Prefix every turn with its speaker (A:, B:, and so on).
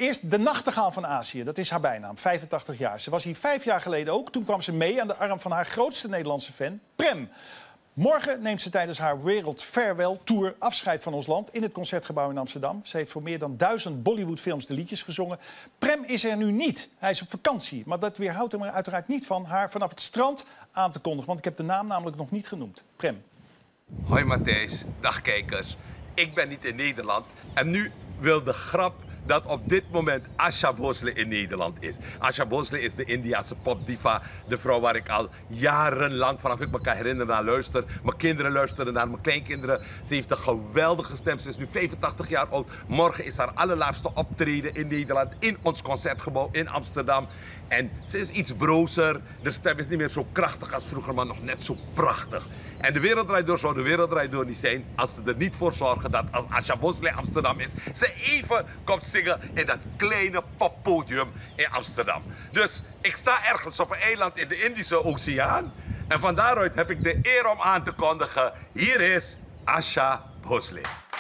A: Eerst de nachtegaal van Azië, dat is haar bijnaam, 85 jaar. Ze was hier 5 jaar geleden ook. Toen kwam ze mee aan de arm van haar grootste Nederlandse fan, Prem. Morgen neemt ze tijdens haar World Farewell Tour afscheid van ons land in het Concertgebouw in Amsterdam. Ze heeft voor meer dan 1000 Bollywoodfilms de liedjes gezongen. Prem is er nu niet. Hij is op vakantie. Maar dat weerhoudt hem er uiteraard niet van haar vanaf het strand aan te kondigen. Want ik heb de naam namelijk nog niet genoemd. Prem.
B: Hoi Matthijs, dag kijkers. Ik ben niet in Nederland en nu wil de grap dat op dit moment Asha Bhosle in Nederland is. Asha Bhosle is de Indiase popdiva, de vrouw waar ik al jarenlang, vanaf ik me kan herinneren, naar luister. Mijn kinderen luisteren naar mijn kleinkinderen. Ze heeft een geweldige stem, ze is nu 85 jaar oud. Morgen is haar allerlaatste optreden in Nederland, in ons Concertgebouw in Amsterdam. En ze is iets brozer, de stem is niet meer zo krachtig als vroeger, maar nog net zo prachtig. En de Wereld Draait Door zou de Wereld Draait Door niet zijn als ze er niet voor zorgen dat als Asha Bhosle in Amsterdam is, ze even komt zingen in dat kleine poppodium in Amsterdam. Dus ik sta ergens op een eiland in de Indische Oceaan en van daaruit heb ik de eer om aan te kondigen, hier is Asha Bhosle.